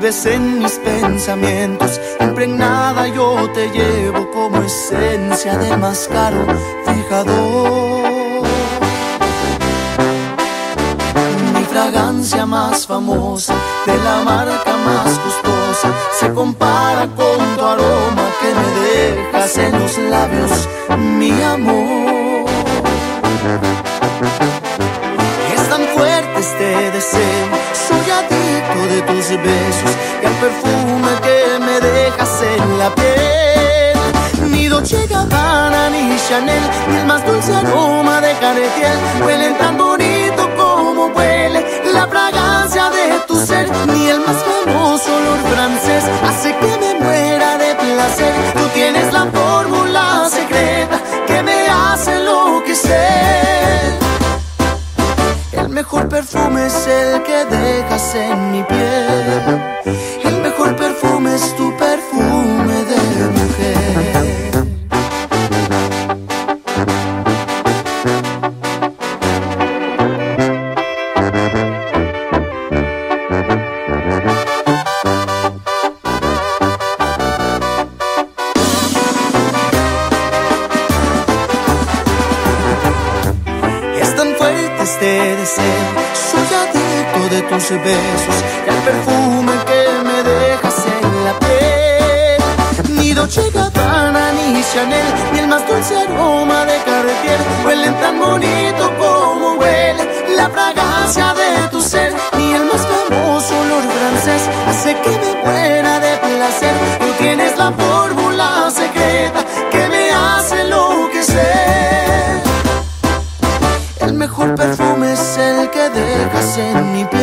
vives en mis pensamientos, impregnada yo te llevo como esencia del más caro fijador. Mi fragancia más famosa, de la marca más costosa, se compara con tu aroma que me dejas en los labios, mi amor. Es tan fuerte este deseo, soy adicto de tus besos y al perfume que me dejas en la piel. Ni Dolce & Gabbana ni Chanel, ni el más dulce aroma de Cartier huelen tan bonito como huele la fragancia de tu ser. Ni el más famoso olor francés hace que me muera de placer. Tú tienes la fórmula secreta que me hace enloquecer. El mejor perfume es el que dejas en mi piel. El mejor perfume es tu perfume de mujer. Este deseo, soy adicto de tus besos y al perfume que me dejas en la piel. Ni Dolce & Gabbana ni Chanel, ni el más dulce aroma de Cartier huelen tan bonito como huele la fragancia de tu ser. Ni el más famoso olor francés hace que me muera de placer. Tú tienes la fórmula secreta que me hace enloquecer. El mejor perfume es el que dejas en mi piel.